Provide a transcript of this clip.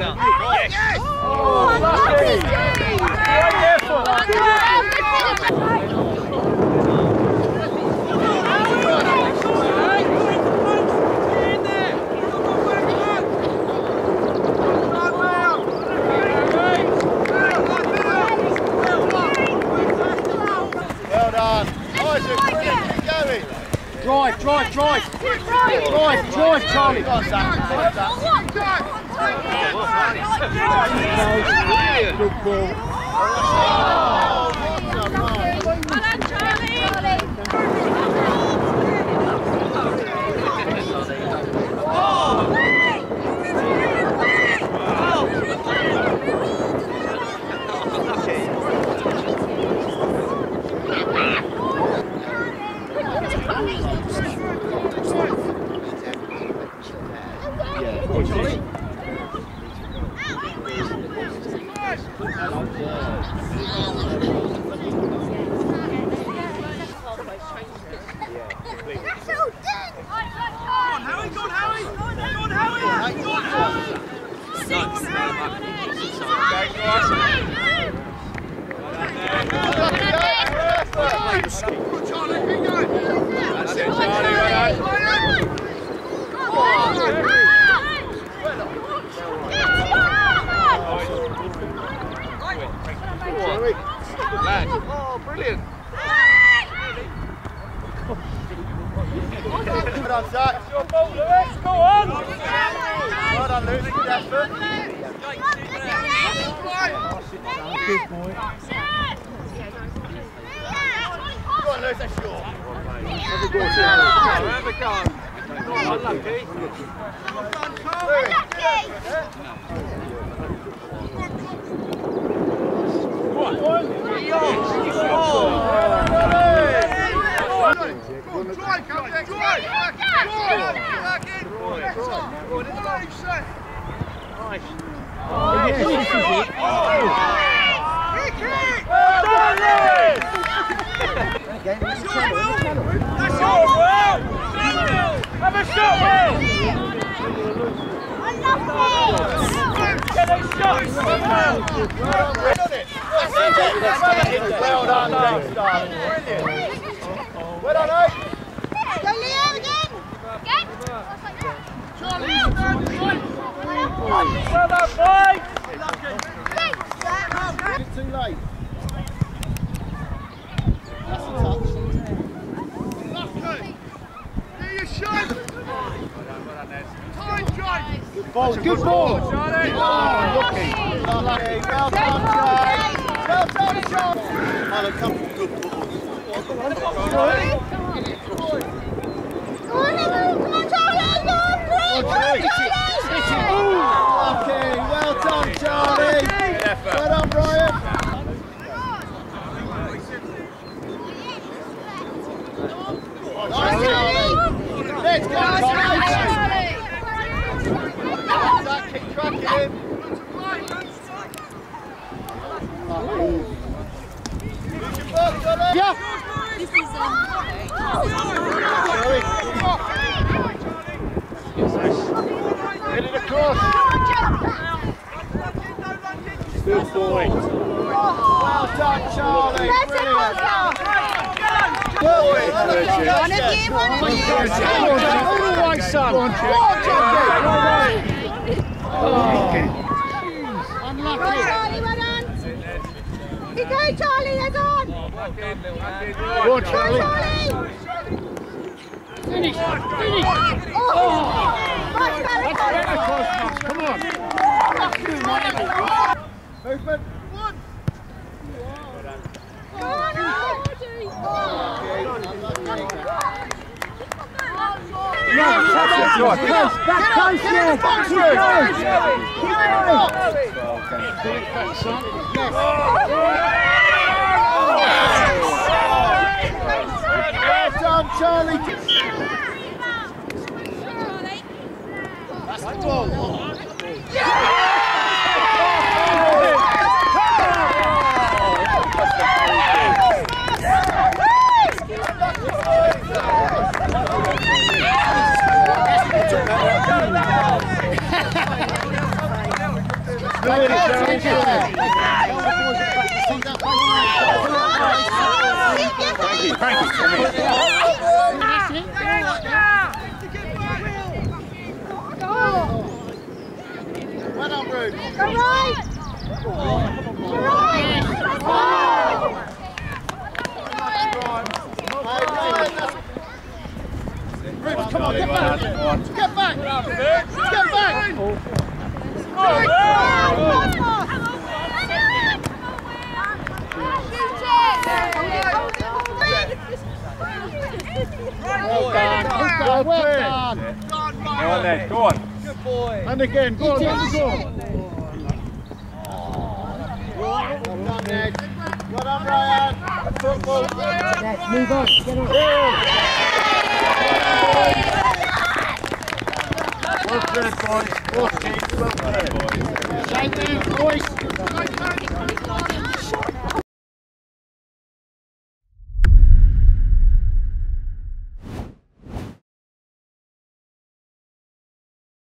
Yes! Oh, well done. Isaac, brilliant, keep going. Drive, Charlie. Go on, Zach. Good ball. Oh, brilliant. Well done, Zach. Your ball, Lewis. Go on. Well done, Lewis. Good effort. Good boy. Go on, Lewis. That's yours. Have a go. Have a go. Unlucky. Have a shot, Will! Get those shots! Well done, Dexter. Brilliant. Well done, Oak. Go Leo again! Again! Charlie! Well done, boys! It's too late. That's a touch. Good ball, good ball. Lucky. Well done, Charlie. Well done, Charlie. And a couple of good balls. Come on, Charlie! Go on, please! Lucky. Well done, Charlie. Well done, Brian. Nice, Charlie. Let's go, Charlie. Keep tracking him. Yeah. This is Hit it across. Good boy. Well done, Charlie. Brilliant. One of you. All the way, son. Unlucky. Charlie, well done. Keep going, Charlie, that's on. Go on, Charlie. Finish. Oh. Much better, Charlie. Come on. Movement. Go on, No, that's right. Back close, yeah. Well done, Charlie. That's the ball. Well done, Ruth. Go right. Go right. Ruth, come on, get back. Get back. Get back. Well done. Go on then, go on. Good boy. And again, go on, go on. Well done, Ned. Well done, Ryan. Football. Let's move on. Get on. Well played, boys. Well played, boys. Shake these, boys.